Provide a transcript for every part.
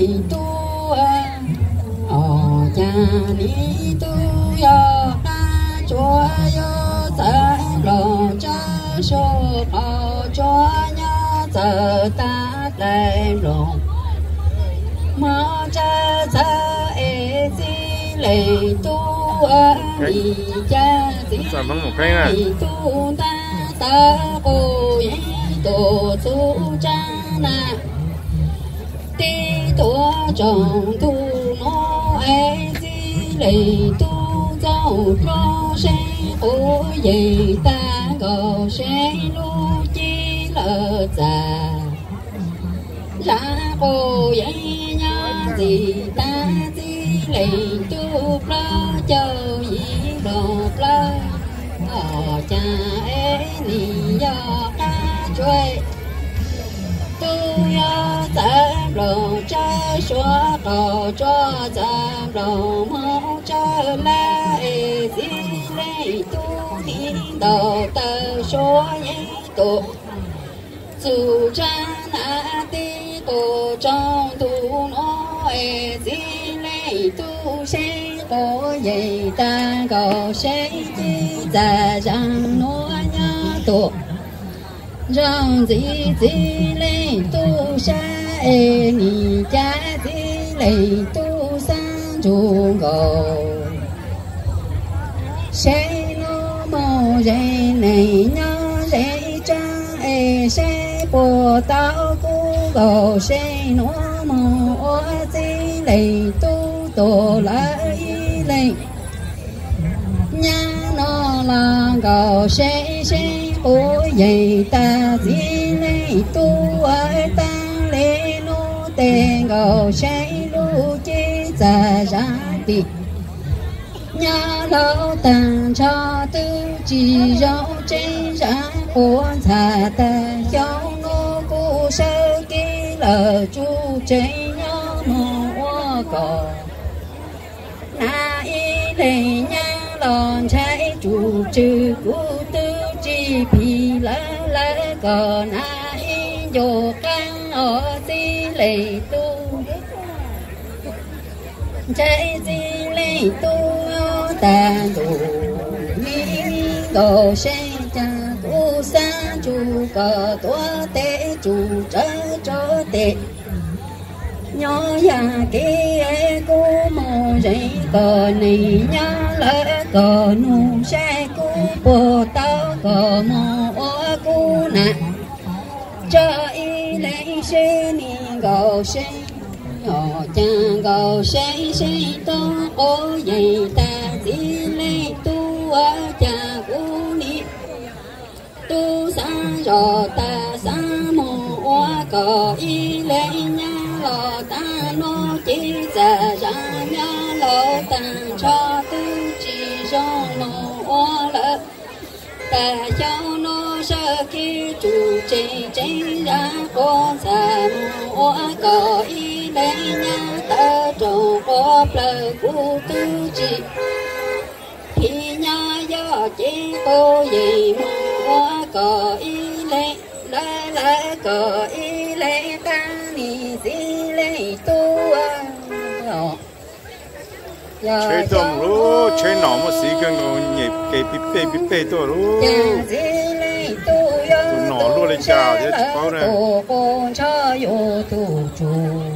tu cha ni tu yo ta chúa yo ta lo cha số chúa nhớ giờ ta lại lòng mà cha cha e di lệ tu đi cha di tu ta cô ye tu tu cha na ti tu trong tu nó e di lệ tu dâu cho sẽ cô ye ta go sẽ lu chi lợ già lá cô ye gì ta gì lệ tu pla chờ gì đồ pla cha ấy ni do ta chơi tu ya ta đồ cha xóa đồ cho ta đồ máu cha la gì lệ tu ni đồ ta xóa ye tu dù cha na ti tu trong tu nó gì lệ tu sẽ có gì ta có sẽ chỉ ra rằng nó nhớ tu rằng gì lệ tu sẽ ni cha gì lệ tu sang chung cầu sẽ nó màu dây này nhớ dây trang sẽ bồ tao cố cầu sẽ nó màu gì lệ tu tổ lại lệ nhà nó là cầu sẽ ôi vậy ta gì lệ tu ở ta lệ nó tên cầu sẽ lu chi ra ra đi nhà lão tàng cho tư chỉ dấu trên ra của thà ta cháu nó cô sơ kỹ lờ chú chế nhớ mùa cỏ na y lệ nhà lòn trái chủ trừ cú tư chi phi lỡ cỏ na y dồ căng ở di lệ tu trái di lệ tu ta tu mi đồ se cha tu sa chu cờ tua tế chu chớ tế nhỏ già kia cô mồ dậy cờ này nhớ lỡ cờ nụ xe cô bồ tao cờ mồ cô nè cho y lấy xe ni gầu xe nhỏ cha gầu xe to ô dậy ta đi lấy tu ở cha cô ni tu sa rồi ta sa mồ cờ y lấy nha lo ta nó chỉ ra ra nhớ lo ta cho tư chỉ cho nó lỡ ta cho nó sơ khi chủ chế ra con sa mồ cờ y lấy nha ta trồng có lời của tư chỉ khi nhà do chỉ cô gì mồ cờ y lấy lại cờ y lấy ta ni gì lấy tu chơi tôm lú chơi nọ mà xí cái ngô nhịp cái bít bê tôi lú tu nọ lú lấy chào chứ bao này con cho yo tu chu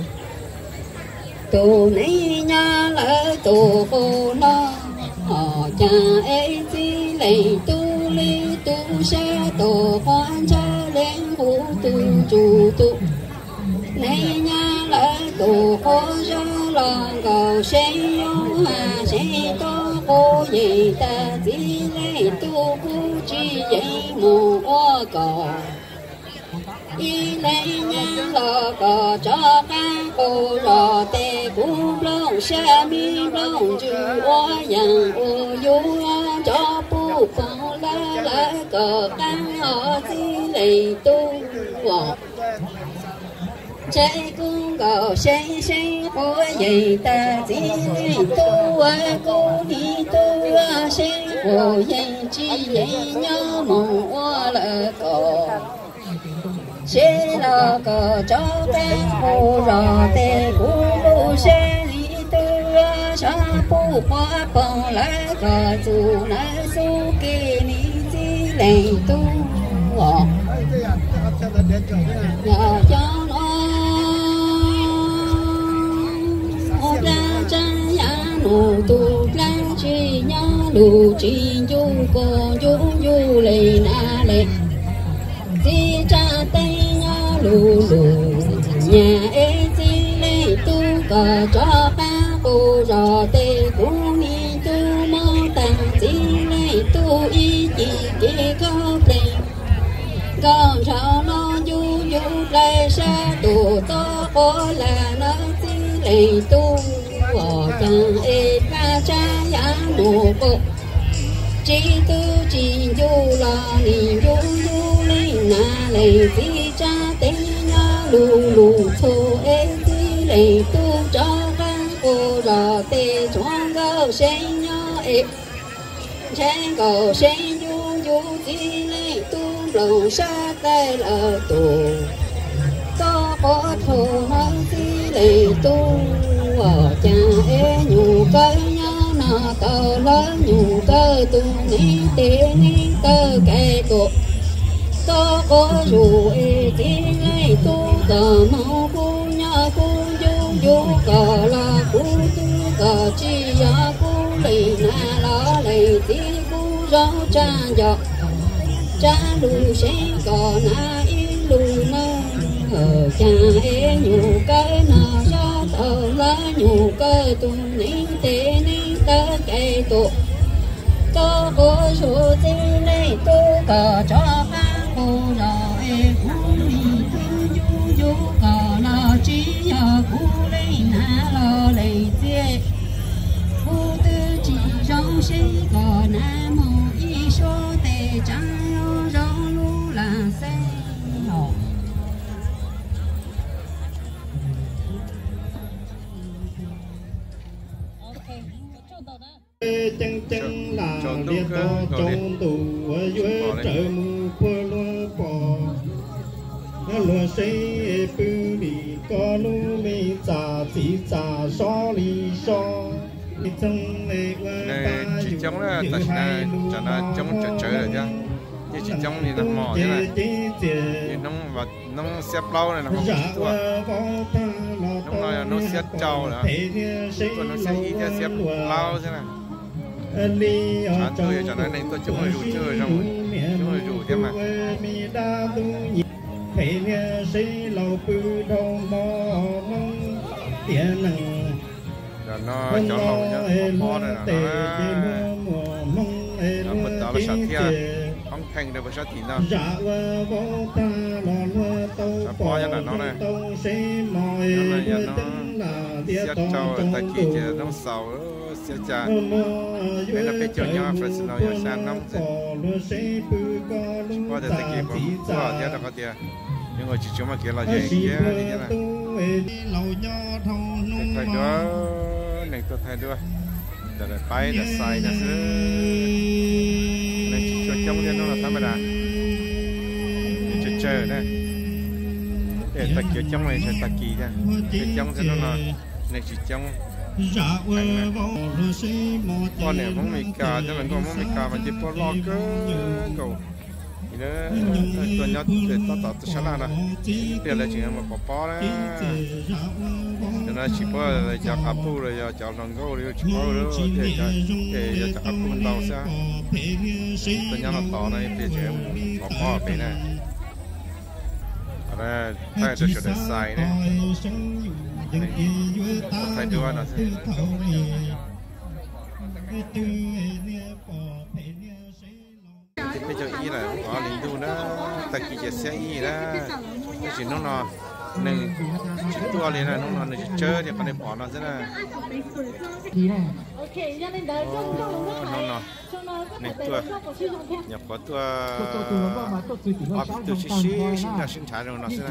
tu này nhà lỡ tu cô nó cha ấy gì lấy tu li tu sẽ tu con cho lên hú tu chu tu này nhà lỡ tu cô cho lòng cầu sẽ yêu hà sẽ to cô gì ta gì lấy tu cô chỉ dạy mù ô cò y lấy nhà lỡ cò cho ca cô rò tê cú lông xa mi lông chữ ô yang ô yu cho pu phong la cờ căng ở gì lấy tu trái cung cầu xây của dây ta chỉ tu cô đi tu xây của dây chi dây nhớ mong lỡ cầu sẽ là cờ cho cái hồ rò tê cú bù sẽ lý tư sa bù hoa bông lại cờ dù nãy su kê ni chi lệ tu nhờ cho nó ra cha ya nụ tu lan chi nhớ nụ chi du cô du du lệ na lệ chi cha tây nhớ lù lù nhà ê chi lệ tu cờ cho ba cô rò tê cũng ni tu mơ tàng chi lệ tu y chi kê có lệ con sao nó du du lệ sa tu to có là nó chi lệ tu ở chẳng ê ba cha ya nụ cô chỉ tư chỉ du là ni du du lên na lệ chi cha tây nhớ lù lù thô ê chi lệ tu cho con cô rò tê choang gạo sen nhớ ê sen gạo sen du du chi lệ tu lòng sa tay là tu có thô nói chi lệ tu ở cha ê nhủ cây nhớ na tờ lớn nhủ cơ tu ni tê ni cơ kê tu có dù ê chi lệ tu cờ mau cu nhớ cu du du cờ là cu tu cờ chi ya cu lệ na la lệ ti cu rau cha dọc cha lu sen cờ na in lu na ở cha ê nhủ cái na sa tờ lá nhủ cơ tu ni tê ni tơ kê tu có số chi lệ tu cờ cho ba cô rồi ê cu ni tu du du cờ là chi ya cu lệ na la lệ ti cu tư chỉ rong sen cờ na mô y số tê cha yo rong lu là sen chân chân là liên to trong tù ở dưới trời mù qua lúa bò lúa xây bự đi có lúa mì trà chỉ trà so lì so chân lệ qua chỉ trong là ta cho nó trong trời rồi chứ chỉ trong thì nó mỏ thế này thì nó xếp lâu này nó không chịu nó nói nó xếp trâu nữa còn nó sẽ ít ra xếp lâu thế này chán chơi cho nó nên tôi chúng là rủ chơi xong chúng là rủ thế mà rồi nó cho lâu nhá mò này nó mình tạo là sát thia không thành được với sát thịt đâu sát bò cho nó này nó là nó xét trâu ta chỉ nó sầu sẽ trả đây là phải cho nhau phải xin lỗi sang năm qua để ta kịp qua thế là có tiền nhưng mà chỉ chúng mà kia là gì kia như thế này thay đó này tôi thay đó để lại bay để sai để xứ này chỉ cho trong thế nó là sao mà đã để chơi này để ta kia trong này sẽ ta kỳ ra cái trong thế nó là này chỉ trong con này không mì cà cho mình con không mì cà mà chỉ có lo cơ cầu thì đó tôi nhớ để ta sáng nào nè bây giờ chỉ là một bó đấy cho nên chỉ có là chả cà phê rồi chả lòng gấu rồi chỉ có rồi để chả cà phê tàu xa tôi nhớ là tàu này bây giờ một bó bên này đây đây tôi sẽ để sai này phải đưa nó bây giờ ý là có lính đu đó ta chỉ sẽ xe ý đó chỉ nó nên chỉ tua lên là nó chơi thì con này bỏ nó rất là nó nên tua nhập có tua tua xí là sinh sản rồi nó sẽ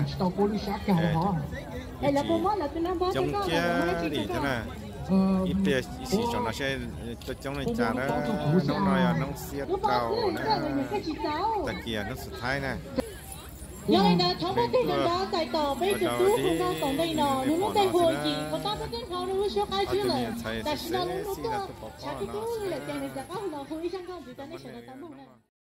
trong kia thì thế này ít tiền chỉ cho nó sẽ trong này trả đó nó nói là nó xếp tàu nó ta kia nóสุดท้ายnè 原来呢，长波对人家在到北京都红上送的呢，如果在火计，我当时正常如果说还去了，但是呢，如果下去丢了，但是在刚好回香港就在那时候当梦呢。